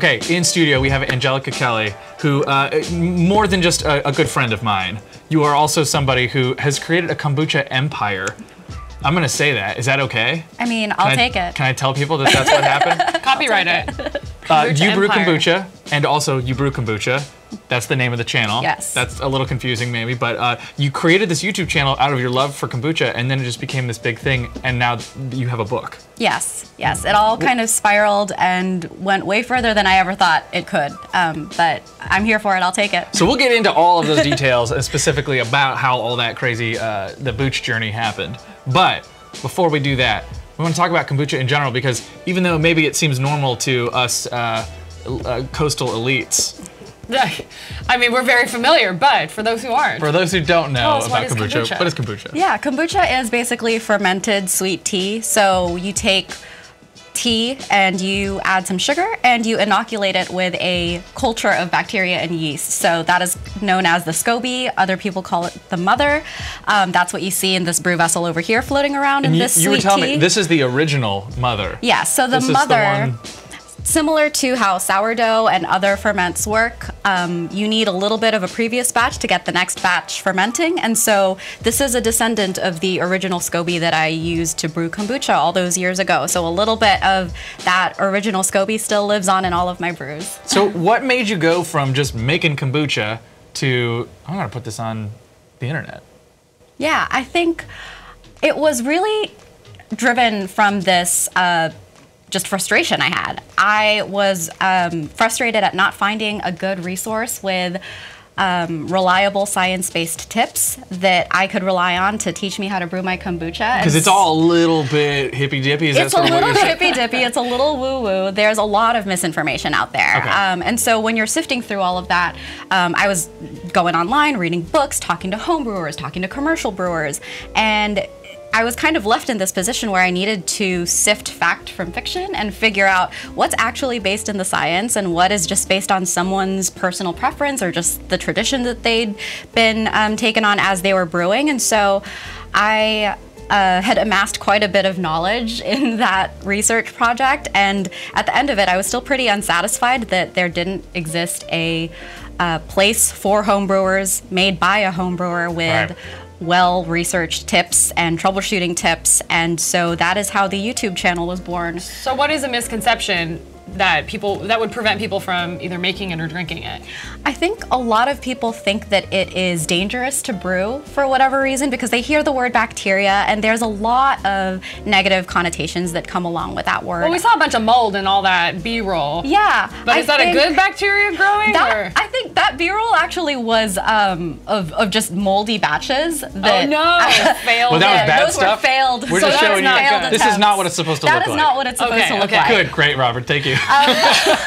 Okay, in studio we have Angelica Kelly, who, more than just a good friend of mine, you are also somebody who has created a kombucha empire. I'm gonna say that. Is that okay? I mean, I'll take it. Can I tell people that that's what happened? Copyright it. You brew kombucha, and also you brew kombucha. That's the name of the channel. Yes. That's a little confusing maybe, but you created this YouTube channel out of your love for kombucha, and then it just became this big thing, and now you have a book. Yes, yes. It all kind of spiraled and went way further than I ever thought it could. But I'm here for it, I'll take it. So we'll get into all of those details, specifically about how all that crazy, the Booch journey happened. But before we do that, we want to talk about kombucha in general, because even though maybe it seems normal to us coastal elites, I mean, we're very familiar, but for those who aren't. For those who don't know about kombucha, what is kombucha? Yeah, kombucha is basically fermented sweet tea. So you take tea and you add some sugar and you inoculate it with a culture of bacteria and yeast. So that is known as the SCOBY. Other people call it the mother. That's what you see in this brew vessel over here floating around in this sweet tea. You were telling me this is the original mother. Yeah, so the mother, similar to how sourdough and other ferments work, you need a little bit of a previous batch to get the next batch fermenting. And so this is a descendant of the original SCOBY that I used to brew kombucha all those years ago. So a little bit of that original SCOBY still lives on in all of my brews. So what made you go from just making kombucha to, I'm gonna put this on the internet? Yeah, I think it was really driven from this just frustration I had. I was frustrated at not finding a good resource with reliable science-based tips that I could rely on to teach me how to brew my kombucha. Because it's all a little bit hippy-dippy, is that It's sort a of what little you're saying? hippy-dippy, it's a little woo-woo. There's a lot of misinformation out there. Okay. And so when you're sifting through all of that, I was going online, reading books, talking to home brewers, talking to commercial brewers, and I was kind of left in this position where I needed to sift fact from fiction and figure out what's actually based in the science and what is just based on someone's personal preference or just the tradition that they'd been taken on as they were brewing. And so I had amassed quite a bit of knowledge in that research project, and at the end of it I was still pretty unsatisfied that there didn't exist a place for homebrewers made by a homebrewer with well-researched tips and troubleshooting tips, and so that is how the YouTube channel was born. So what is a misconception that would prevent people from either making it or drinking it? I think a lot of people think that it is dangerous to brew for whatever reason because they hear the word bacteria, and there's a lot of negative connotations that come along with that word. Well, we saw a bunch of mold and all that B-roll. Yeah. But is that a good bacteria growing? I think that B-roll actually was of just moldy batches. That oh no, failed. Well, that was bad those stuff. Were failed. We're just showing you. This is not what it's supposed to look like. That is not what it's supposed to look like. Good, great, Robert. Thank you. But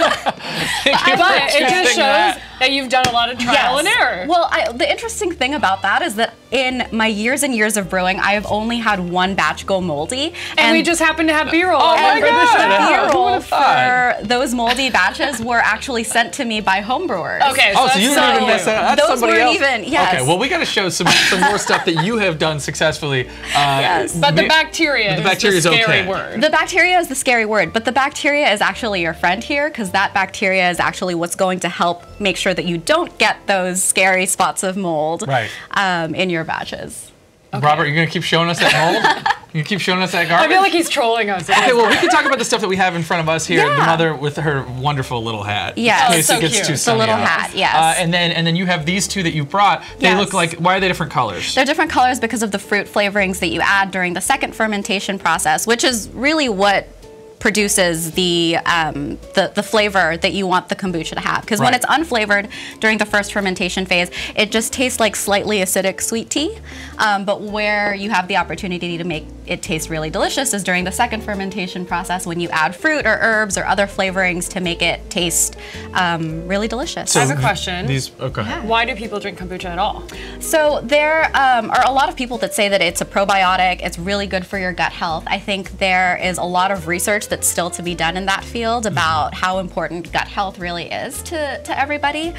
it just shows that you've done a lot of trial and error. Well, the interesting thing about that is that in my years and years of brewing, I have only had one batch go moldy. And we just happen to have B-roll. Oh my God. The B-roll for those moldy batches were actually sent to me by homebrewers. Okay, so you didn't even mess that up. That's those somebody weren't else. even, yes. Okay, well, we got to show some more stuff that you have done successfully. Yes. But the bacteria is the scary word. The bacteria is the scary word, but the bacteria is actually your friend here, because that bacteria is actually what's going to help make sure that you don't get those scary spots of mold in your batches. Okay. Robert, you're going to keep showing us that mold? You keep showing us that garbage? I feel like he's trolling us. Okay, well, we can talk about the stuff that we have in front of us here. The mother with her wonderful little hat. Yeah, in case it gets too sunny the little out. hat, yes. And then you have these two that you brought. They look like, why are they different colors? They're different colors because of the fruit flavorings that you add during the second fermentation process, which is really what produces the flavor that you want the kombucha to have. Because when it's unflavored during the first fermentation phase, it just tastes like slightly acidic sweet tea. But where you have the opportunity to make it taste really delicious is during the second fermentation process when you add fruit or herbs or other flavorings to make it taste really delicious. So I have a question. Yeah. Why do people drink kombucha at all? So there are a lot of people that say that it's a probiotic, it's really good for your gut health. I think there is a lot of research research that's still to be done in that field about how important gut health really is to everybody.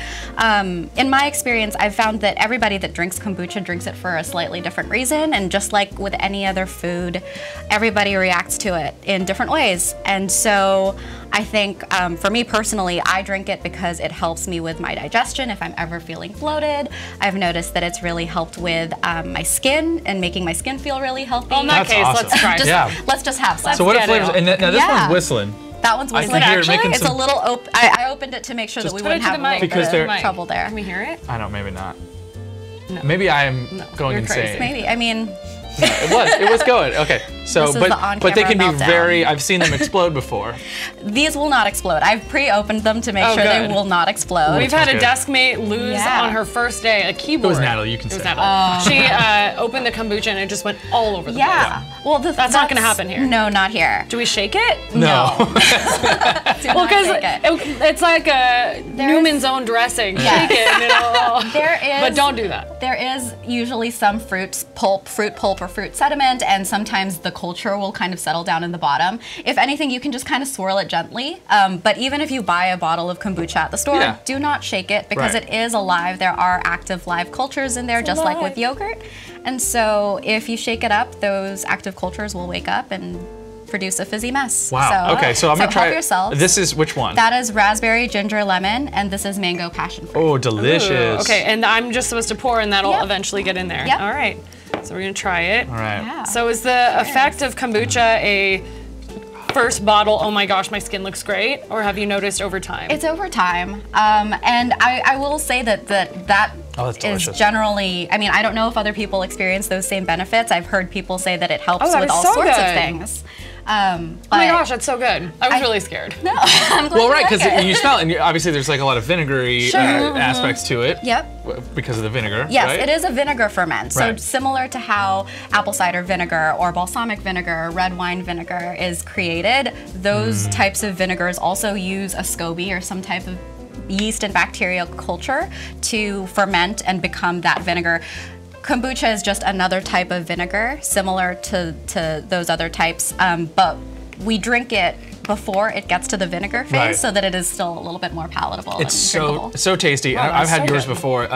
In my experience, I've found that everybody that drinks kombucha drinks it for a slightly different reason, and just like with any other food, everybody reacts to it in different ways. And so I think for me personally, I drink it because it helps me with my digestion if I'm ever feeling bloated. I've noticed that it's really helped with my skin and making my skin feel really healthy. Well, in that case, awesome. let's try it. Let's just have some. So what flavors? And now this one's whistling. That one's I whistling. can hear it making It's some- a little open. I opened it to make sure that we Put it wouldn't to have the mic. Because a they're- little bit trouble there. Can we hear it? I don't, maybe not. No. Maybe I am going you're insane. crazy. Maybe. I mean, It was going. Okay. So, This is the on-camera but they can be meltdown. very, I've seen them explode before. these will not explode. I've pre-opened them to make Oh, sure good. they will not explode. We've had a good. desk mate lose Yeah. on her first day a keyboard. It was Natalie, you can It was say. Natalie. She opened the kombucha and it just went all over the place. Yeah. Well, That's not gonna happen here. No, not here. Do we shake it? No. Do Well, not because shake it. it's like a Newman's own dressing. Yes. Shake it and it'll... There is. But don't do that. There is usually some fruit pulp or fruit sediment, and sometimes the culture will kind of settle down in the bottom. If anything, you can just kind of swirl it gently. But even if you buy a bottle of kombucha at the store, Yeah. do not shake it because Right. it is alive. There are active live cultures in there, just like with yogurt. And so if you shake it up, those active cultures will wake up and produce a fizzy mess. Wow. Okay, so I'm gonna try help it. yourself. This is which one? That is raspberry, ginger, lemon, and this is mango passion fruit. Oh, delicious. Okay, and I'm just supposed to pour and that'll Yep. eventually get in there. Yep. All right. So we're gonna try it. All right. Yeah. So is the effect of kombucha a first bottle, oh my gosh, my skin looks great? Or have you noticed over time? It's over time, and I will say that Oh, that's is delicious. generally. I mean, I don't know if other people experience those same benefits. I've heard people say that it helps Oh, that with is all so sorts of good. things. Oh my gosh, that's so good. I was really scared. No, I'm glad Well, you right, like because it. you smell it, and obviously there's like a lot of vinegary Sure. aspects to it. Yep. Because of the vinegar. Yes, right? it is a vinegar ferment. So Right. similar to how apple cider vinegar or balsamic vinegar or red wine vinegar is created, those types of vinegars also use a SCOBY or some type of yeast and bacterial culture to ferment and become that vinegar. Kombucha is just another type of vinegar, similar to those other types, but we drink it before it gets to the vinegar phase, Right. so that it is still a little bit more palatable. It's and so drinkable. tasty. Wow, I've that's had so yours good. before.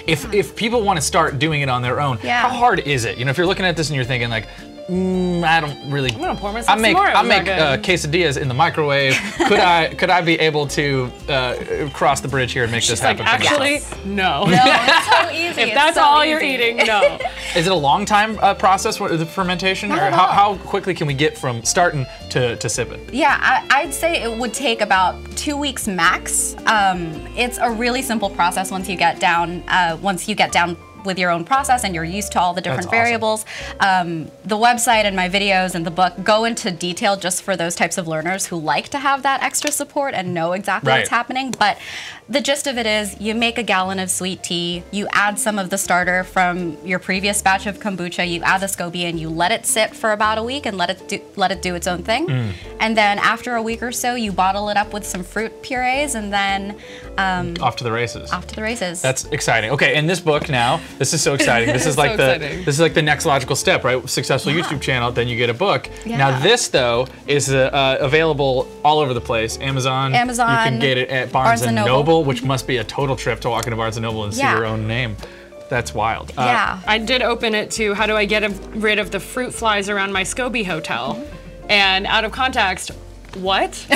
If people want to start doing it on their own, Yeah. how hard is it? You know, if you're looking at this and you're thinking like, I don't really. I'm gonna pour myself I some make more. It I was make that good. quesadillas in the microwave. Could I be able to cross the bridge here and make this Like, happen? for actually, myself? no. No, it's so easy. If it's that's so all easy. you're eating, no. Is it a long time process for the fermentation, Not or at how, all. how quickly can we get from starting to sipping? Yeah, I'd say it would take about 2 weeks max. It's a really simple process once you get down. With your own process and you're used to all the different That's awesome. variables. The website and my videos and the book go into detail just for those types of learners who like to have that extra support and know exactly Right. what's happening. But the gist of it is you make a gallon of sweet tea, you add some of the starter from your previous batch of kombucha, you add the SCOBY in, you let it sit for about a week and let it do its own thing. And then after a week or so, you bottle it up with some fruit purees and then Off to the races. off to the races. That's exciting. Okay, and this book now, this is so exciting. This is So like exciting. this is like the next logical step, right? Successful YouTube channel, then you get a book. Yeah. Now this though is available all over the place. Amazon. You can get it at Barnes and Noble, which must be a total trip to walk into Barnes and Noble and see Yeah. your own name. That's wild. yeah. I did open it to how do I get rid of the fruit flies around my SCOBY hotel? And out of context, what?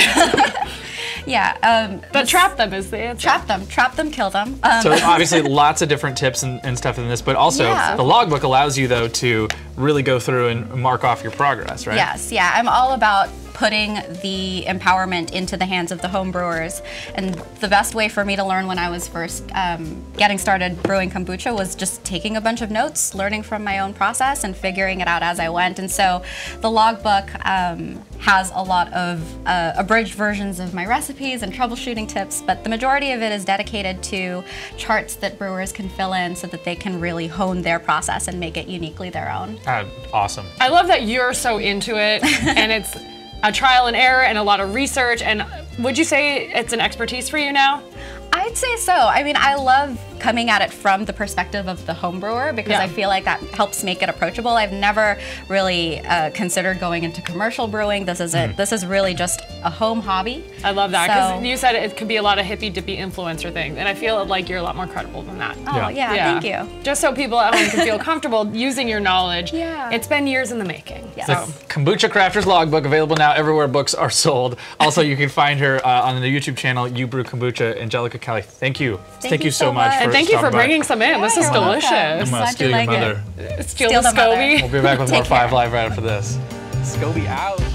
Yeah. But trap them is the answer. Trap them, kill them. So obviously lots of different tips and stuff in this, but also Yeah. the logbook allows you though to really go through and mark off your progress, right? Yes, yeah. I'm all about putting the empowerment into the hands of the home brewers. And the best way for me to learn when I was first getting started brewing kombucha was just taking a bunch of notes, learning from my own process and figuring it out as I went. And so the logbook has a lot of abridged versions of my recipes and troubleshooting tips, but the majority of it is dedicated to charts that brewers can fill in so that they can really hone their process and make it uniquely their own. Awesome. I love that you're so into it and it's a trial and error and a lot of research. And would you say it's an expertise for you now? I I'd say so. I mean, I love coming at it from the perspective of the home brewer because I feel like that helps make it approachable. I've never really considered going into commercial brewing. This is it. This is really just a home hobby. I love that because you said it could be a lot of hippy dippy influencer things, and I feel like you're a lot more credible than that. Oh yeah, thank you. Just so people at home can feel comfortable using your knowledge. Yeah. It's been years in the making. Yes. The Kombucha Crafter's Logbook, available now everywhere books are sold. Also, you can find her on the YouTube channel, You Brew Kombucha. Angelica Kelly, thank you. Thank you so much. And thank you for bringing some in. This is delicious. I'm going to steal your mother. Steal the SCOBY. We'll be back with more 5 Live right after this. SCOBY out.